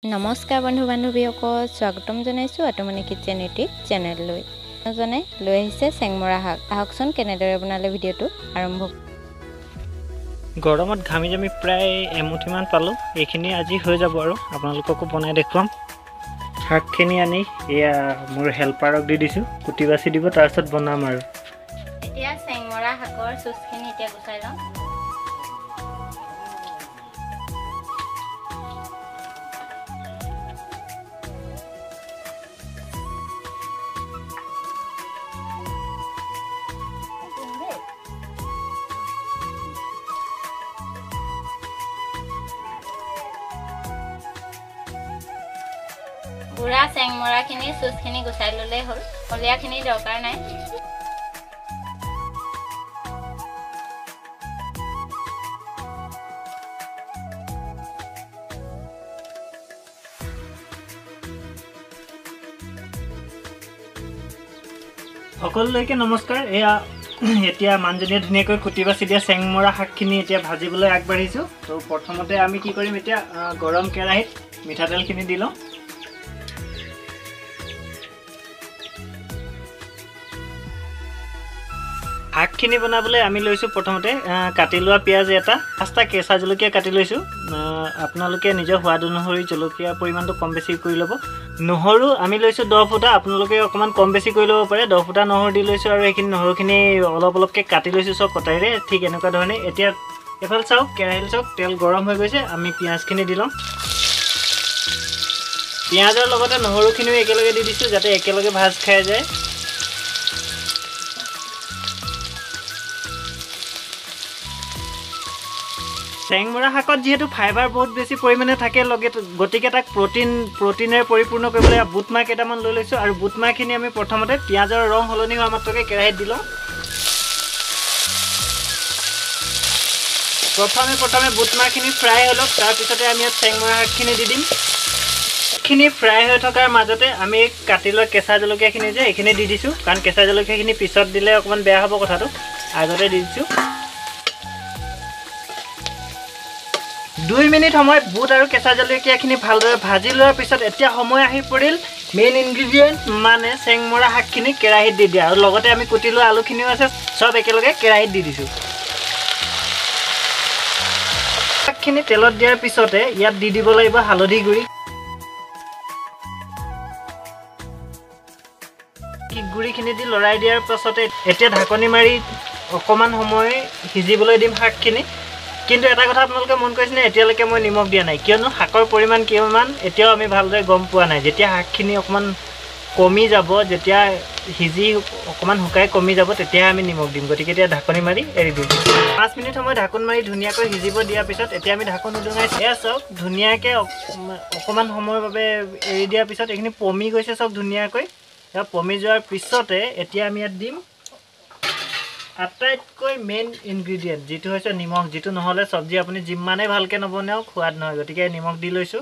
নমস্কাৰ বন্ধু বান্ধৱীসকল স্বাগতম জনাইছো আটোমনি কিচেন ইউটিউব চেনেললৈ জনে লৈ আহিছে চেংমৰা শাক আহকচোন কেনেদৰে বনালে ভিডিঅটো আৰম্ভ গৰমত ঘামি জামি প্ৰায় এমুঠিমান পালো এইখিনি আজি হৈ যাব আৰু আপোনালোককো বনাই দেখুৱাম শাকখিনি আনি এয়া মোৰ হেল্পাৰক দি দিছো কুটি বাছি দিব তাৰ পিছত বনাম আৰু এতিয়া চেংমৰা শাকৰ চুচখিনি এতিয়া গুচাই লওঁ বুঢ়া চেংমৰাখিনি চুচখিনি গুচাই ল'লেই হ'ল কলিয়াখিনি দৰকাৰ নাই সকলোলৈকে নমস্কাৰ এয়া এতিয়া মানজনীয়ে ধুনীয়াকৈ কুটি বাছি দিয়া চেংমৰা শাকখিনি এতিয়া ভাজিবলৈ আগবাঢ়িছোঁ তো প্ৰথমতে আমি কি কৰিম এতিয়া গৰম কেৰাহীত মিঠাতেলখিনি দি লওঁ শাকখিনি বনাবলৈ আমি লৈছোঁ প্ৰথমতে কাটি লোৱা পিঁয়াজ এটা 5টা কেঁচা জলকীয়া কাটি লৈছোঁ আপোনালোকে নিজৰ সোৱাদ অনুসৰি জলকীয়া পৰিমাণটো কম বেছি কৰি ল'ব নহৰু আমি লৈছোঁ 10 ফুটা আপোনালোকে অকণমান কম বেছি কৰি ল'ব পাৰে 10 ফুটা নহৰু দি লৈছোঁ আৰু এইখিনি নহৰুখিনি অলপ অলপকৈ কাটি লৈছোঁ চব কটাৰীৰে ঠিক এনেকুৱা ধৰণে এতিয়া এফালে চাওক কেৰাহীত চাওক তেল গৰম হৈ গৈছে আমি পিঁয়াজখিনি দি লওঁ পিঁয়াজৰ লগতে নহৰুখিনিও একেলগে দি দিছোঁ যাতে একেলগে ভাজ খাই যায় চেংমৰা শাকত যেহেতু ফাইবাৰ বহুত বেছি পৰিমাণে থাকে গতিকে তাক প্ৰটিনেৰে পৰিপূৰ্ণ কৰিবলৈ বুট মাহ কেইটামান লৈ লৈছোঁ আৰু বুট মাহখিনি আমি প্ৰথমতে পিঁয়াজৰ ৰং সলনি হোৱা মাত্ৰকে কেৰাহীত দি লওঁ প্ৰথমে বুট মাহখিনি ফ্ৰাই হৈ লওক তাৰপিছতে আমি ইয়াত চেংমৰা শাকখিনি দি দিম খিনি ফ্ৰাই হৈ থকাৰ মাজতে আমি কাটি লোৱা কেঁচা জলকীয়াখিনি যে এইখিনি দি দিছোঁ কাৰণ কেঁচা জলকীয়াখিনি পিছত দিলে অকণমান বেয়া হ'ব কথাটো আগতে দি দিছোঁ 2 মিনিট সময় বুট আৰু কেঁচা জলকীয়াখিনি ভালদৰে ভাজি লোৱাৰ পিছত এতিয়া সময় আহি পৰিল মেইন ইনগ্ৰেডিয়েণ্ট মানে চেংমৰা শাকখিনি কেৰাহীত দি দিয়া আৰু লগতে আমি কুটি লোৱা আলুখিনিও আছে সব একেলগে কেৰাহীত দি দিছোঁ শাকখিনি তেলত দিয়াৰ পিছতে ইয়াত দি দিব লাগিব হালধি গুড়ি গুড়িখিনি দি লৰাই দিয়াৰ পাছতে এতিয়া ঢাকনি মাৰি অকণমান সময় সিজিবলৈ দিম শাকখিনি কিন্তু এটা কথা আপোনালোকে মন কৰিছেনে এতিয়ালৈকে মই নিমখ দিয়া নাই কিয়নো শাকৰ পৰিমাণ কিমান এতিয়াও আমি ভালদৰে গম পোৱা নাই যেতিয়া শাকখিনি অকণমান কমি যাব যেতিয়া সিজি অকণমান শুকাই কমি যাব তেতিয়াহে আমি নিমখ দিম গতিকে এতিয়া ঢাকনি মাৰি এৰি দিম 5 মিনিট সময় ঢাকন মাৰি ধুনীয়াকৈ সিজিব দিয়াৰ পিছত এতিয়া আমি ঢাকন উদঙাই চাওক ধুনীয়াকৈ অকণমান সময়ৰ বাবে এৰি দিয়াৰ পিছত এইখিনি পমি গৈছে চব ধুনীয়াকৈ পমি যোৱাৰ পিছতে এতিয়া আমি ইয়াত দিম আটাইতকৈ মেইন ইনগ্ৰেডিয়েণ্ট যেটো হৈছে নিমখ যেটো নহলে সবজি আপুনি যিমানে ভালকে নবনাওক সোৱাদ নহয় গতিকে নিমখ দি লৈছো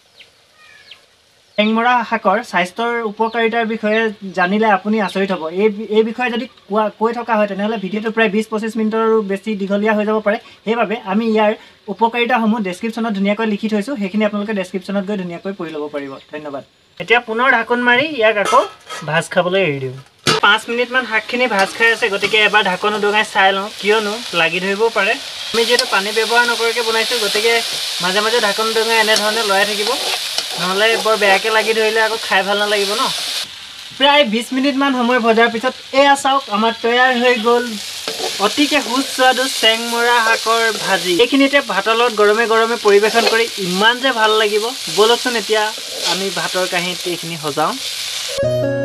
চেংমৰা শাকৰ স্বাস্থ্যৰ উপকাৰিতাৰ বিষয়ে জানিলে আপুনি আচৰিত হ'ব এই বিষয়ে যদি কৈ থকা হয় তেনেহলে ভিডিঅটো প্ৰায় 20-25 মিনিটৰ বেছি দীঘলীয়া হৈ যাব পাৰে সেইবাবে আমি ইয়াৰ উপকাৰিতাসমূহ ডেসক্ৰিপচনত ধুনীয়াকৈ লিখি থৈছো সেইখিনি আপোনালোকে ডেসক্ৰিপচনত গৈ ধুনীয়াকৈ পঢ়ি ল'ব পাৰিব ধন্যবাদ এতিয়া পুনৰ ঢাকন মাৰি ইয়াক আকৌ ভাজ খাবলৈ এৰি দিওঁ 5 মিনিট মান শাকখিনি ভাজ খাই আছে গতিকে এবাৰ ঢাকন উদঙাই চাই লওঁ কিয়নো লাগি ধৰিব পাৰে আমি যেটো পানী ব্যৱহাৰ নকৰাকৈ বনাইছো গতিকে মাজে মাজে ঢাকন উদঙাই এনে ধৰণে লৰাই থাকিব নহলে বৰ বেয়াকৈ লাগি ধৰিলে আকৌ খাই ভাল নালাগিব ন প্ৰায় 20 মিনিট মান সময় ভজাৰ পিছত এয়া চাওক আমাৰ তৈয়াৰ হৈ গ'ল অতিকে সুস্বাদু চেংমৰা শাকৰ ভাজি এইখিনিতে ভাতৰ লগত গৰমে গৰমে পৰিবেশন কৰি ইমান যে ভাল লাগিব বলকচোন এতিয়া আমি ভাতৰ কাঁহীত এইখিনি সজাওঁ